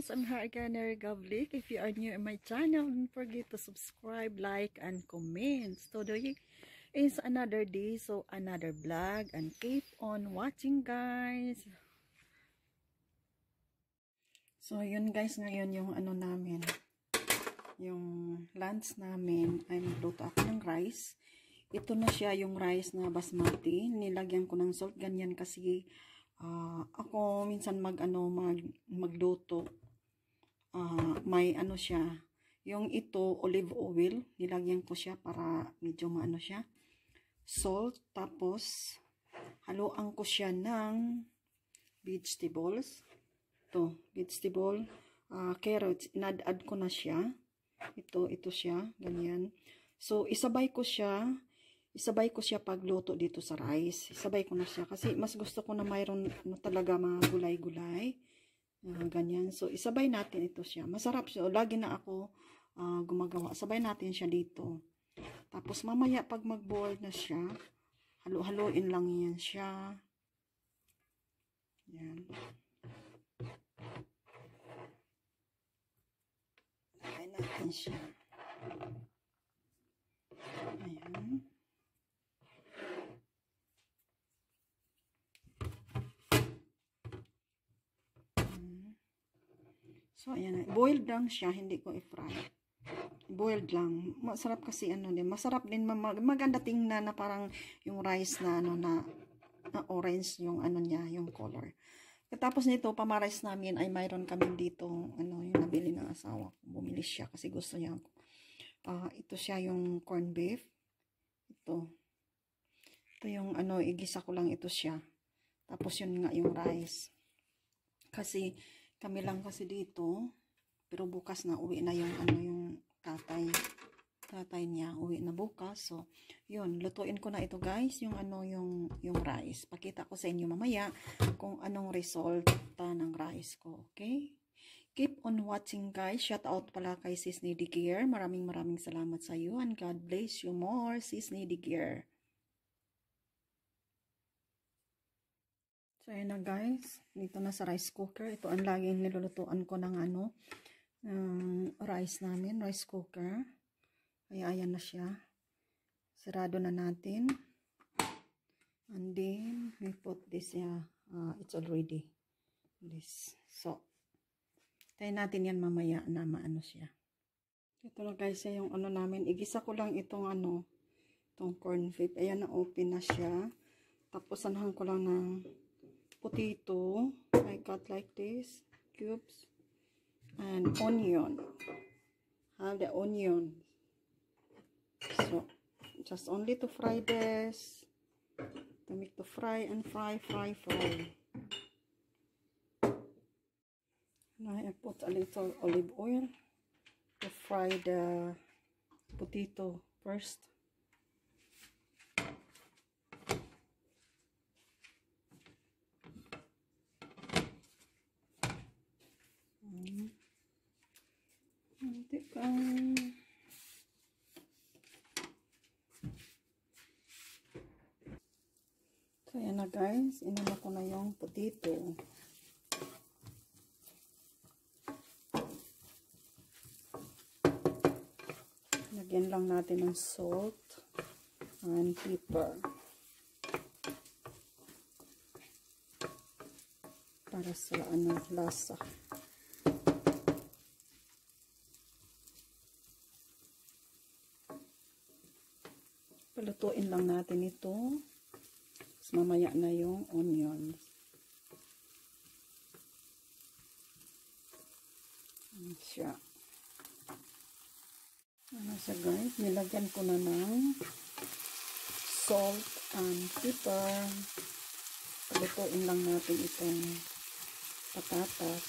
guys, I'm here again, Erica Vlick. If you are new in my channel, don't forget to subscribe, like, and comment. So today is another day, so another vlog, and keep on watching guys. So yun guys, ngayon yung ano namin, yung lunch namin ay magluto ako ng rice. Ito na siya yung rice na basmati. Nilagyan ko ng salt, ganyan kasi ako minsan magluto. May ano siya, yung ito olive oil, nilagyan ko siya para medyo maano siya. Salt, tapos haluan ko siya ng vegetables. Ito, vegetable, carrots, inad-add ko na siya. Ito siya, ganyan. So isabay ko siya pagluto dito sa rice. Isabay ko na siya kasi mas gusto ko na mayroon talaga mga gulay-gulay. Ganyan. So isabay natin ito siya. Masarap siya. Lagi na ako gumagawa. Sabay natin siya dito. Tapos mamaya pag mag-boil na siya, halo-haloin lang yan siya. Yan. Lagay natin siya. Ayan. So, ayan. Boiled lang siya. Hindi ko i-fry. Boiled lang. Masarap kasi masarap din. Maganda tingnan na parang yung rice na na orange yung niya, yung color. Tapos nito, pamarice namin ay mayroon kami dito, yung nabili ng asawa ko. Bumili siya kasi gusto niya. Ito siya yung corned beef. Ito yung igisa ko lang ito siya. Tapos yun nga yung rice. Kasi kami lang kasi dito, pero bukas na uwi na yung tatay niya, uwi na bukas. So, yun, lutuin ko na ito guys, yung rice. Pakita ko sa inyo mamaya kung anong resulta ng rice ko, okay? Keep on watching guys. Shout out pala kay Sis Needy Gear. Maraming salamat sa iyo and God bless you more, Sis Needy Gear. So, ayan na guys. Dito na sa rice cooker. Ito ang laging nilulutuan ko ng rice namin. Rice cooker. Kaya ayan na siya. Sarado na natin. And then, we put this, it's already this. So, tayo natin yan mamaya na maano siya. Ito na guys, yung namin. Igisa ko lang itong itong corned beef. Ayan na, open na siya. Tapos, anahan ko lang ng potato. I cut like this. Cubes. And onion. Have the onion. So, just only to fry this. To make to fry and fry. Now I put a little olive oil to fry the potato first. So, yan na guys. Inuna ko na yung potato. Lagyan lang natin ng salt and pepper. Para sa lasa. Palutuin lang natin ito. Mamaya na yung onions. Ayan siya. Ano siya guys? Nilagyan ko na ng salt and pepper. Palutuin lang natin itong patatas.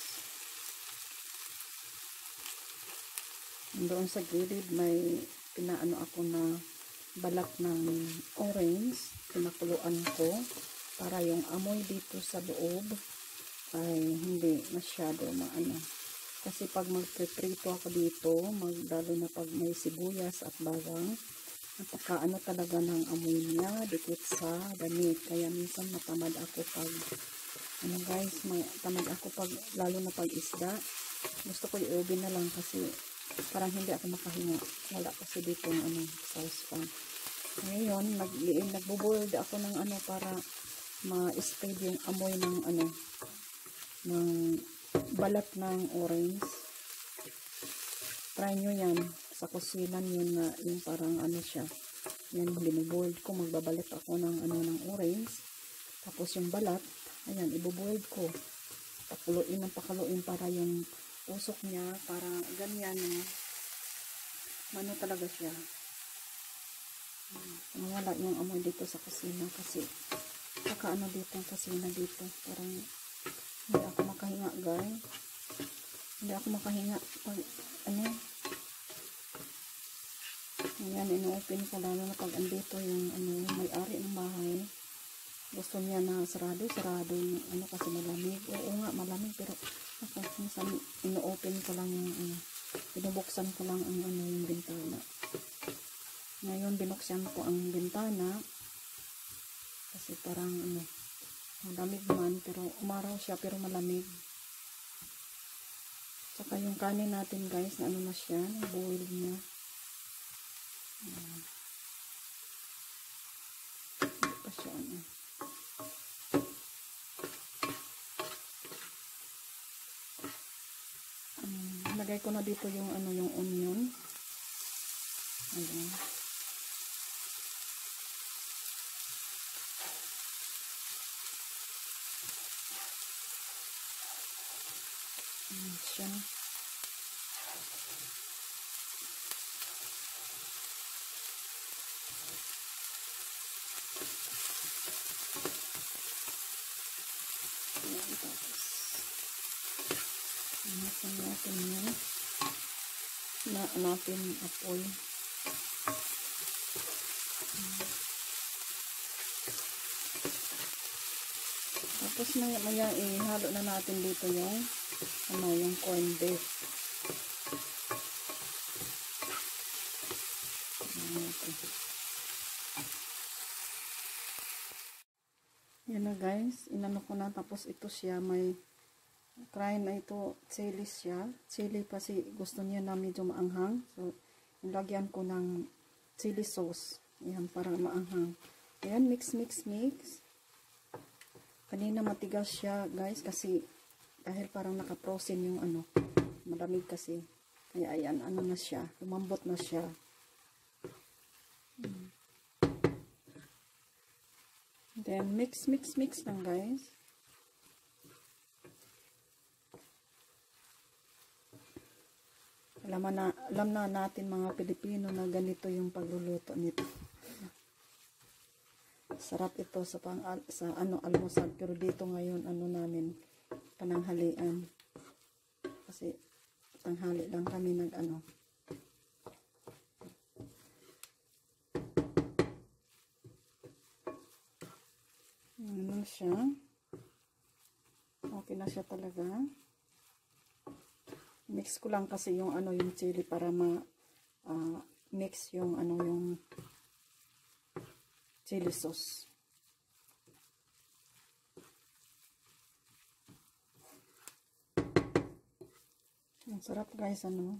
Doon sa gilid may pinaano ako na balat ng orange. Pinakuluan ko para yung amoy dito sa loob ay hindi masyado maano. Kasi pag magpiprito ako dito, lalo na pag may sibuyas at bawang, napakaano talaga ng amoy niya dikit sa damit. Kaya minsan matamad ako pag guys, tamad ako pag lalo na pag isda. Gusto ko i-oven na lang kasi parang hindi ako makahinga. Wala kasi dito ng ano, saucepan. Ngayon, nagbo-boil ako ng ano para ma-spread yung amoy ng ano, ng balat ng orange. Try nyo yan. Sa kusinan yun na yung parang ano siya. Yan, biniboiled ko. Magbabalat ako ng ano ng orange. Tapos yung balat, ayan, iboboiled ko. Pakuluin ng pakuluin para yung usok niya, para ganyan. Mano talaga siya. Nawala yung amoy dito sa kusina kasi saka ano dito ang kusina dito. Parang hindi ako makahinga, guys. Hindi ako makahinga pag ano. Ayan, ino-open ko lalo na pag andito yung ano, may-ari ng bahay. Gusto niya na sarado yung ano kasi malamig. Oo nga, malamig pero ako minsan ino-open ko lang yung ano, binubuksan ko lang ang ano yung bintana. Ngayon binuksan ko ang bintana kasi parang ano, malamig man pero umaraw siya pero malamig. Saka yung kanin natin, guys, na ano na siya, boil niya. Hindi pa siya ano. Lagay ko na dito yung ano, yung onion. Ayan. Ayan siya. Ayan, tapos natin yun. Natin apoy. Tapos maya ihalo na natin dito yung ano, yung corned beef. Yan na, guys, inano ko na. Tapos ito siya, may try na ito, chili siya. Chili kasi gusto niya na medyo maanghang. So, ilagyan ko ng chili sauce. Ayan, para maanghang. Ayan, mix. Kanina matigas siya, guys, kasi dahil parang naka-frozen yung ano, malamig kasi. Kaya ayan, ano na siya, lumambot na siya. Then, mix lang, guys. Alam na natin mga Pilipino na ganito yung pagluluto nito. Sarap ito sa ano, almusal. Pero dito ngayon, ano namin, pananghalian. Kasi, tanghali lang kami nag-ano. Ano siya. Okay na siya talaga. Mix ko lang kasi yung ano, yung chili para mix yung ano, yung chili sauce. Ang sarap, guys, ano.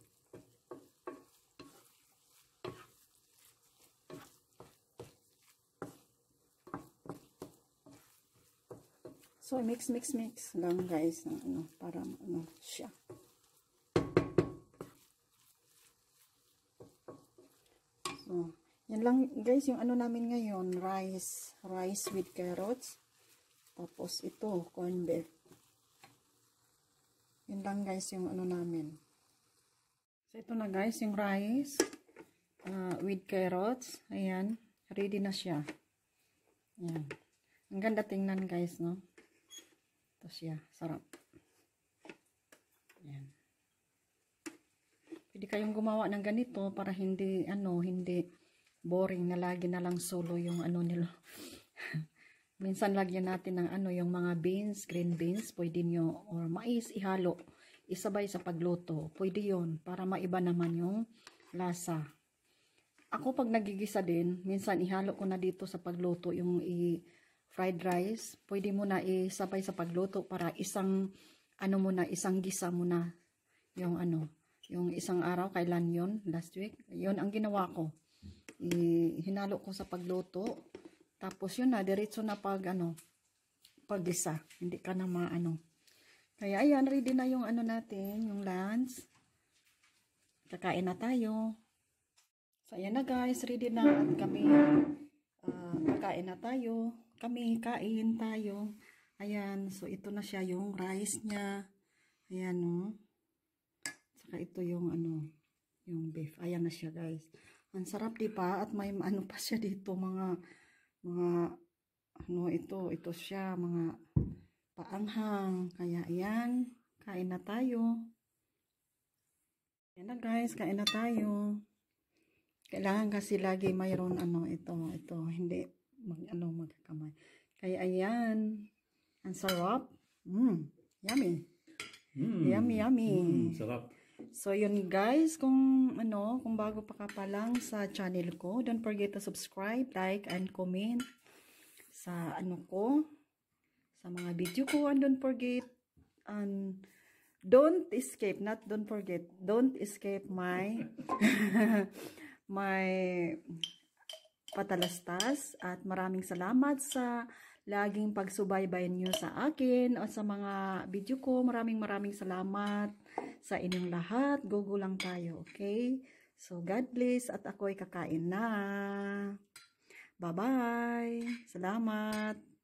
So mix lang, guys, ng ano, para ano siya. So, yan lang, guys, yung ano namin ngayon, rice with carrots. Tapos ito, corned beef. Yan lang, guys, yung ano namin. So, ito na, guys, yung rice with carrots. Ayan, ready na siya. Ayan. Ang ganda tingnan, guys, no? Ito siya, sarap. Ayan. Pwede kayong gumawa ng ganito para hindi boring na lagi na lang solo yung ano nila. Minsan lagyan natin ng ano, yung mga beans, green beans, pwede nyo, or mais, ihalo, isabay sa pagluto. Pwede yon para maiba naman yung lasa. Ako pag nagigisa din, minsan ihalo ko na dito sa pagluto yung fried rice. Pwede mo na isabay sa pagluto para isang gisa mo na. yung ano, yung isang araw, kailan yon last week, yon ang ginawa ko. Hinalo ko sa pagluto. Tapos yun na, diretso na paggisa. Hindi ka na maano. Kaya ayan, ready na yung ano natin, yung lunch. Kakain na tayo. So ayan na guys, ready na at kami kakain na tayo. Kami, kain tayo. Ayan, so ito na siya yung rice niya. Ayan o. Saka ito yung yung beef. Ayan na siya guys. Ang sarap di pa at may ano pa siya dito mga ito siya mga paanghang. Kaya ayan, kain na tayo. Ayan na guys, kain na tayo. Kailangan kasi lagi mayroon ito hindi magkamay. Kaya ayan, ang sarap. Yummy. Yummy. Sarap. So yun guys, kung bago pa ka lang sa channel ko, don't forget to subscribe, like, and comment sa sa mga video ko, and don't forget don't escape my my patalastas. At maraming salamat sa laging pagsubaybay niyo sa akin o sa mga video ko. Maraming salamat sa inyong lahat. Go lang tayo, okay? So, God bless at ako'y kakain na. Bye-bye. Salamat.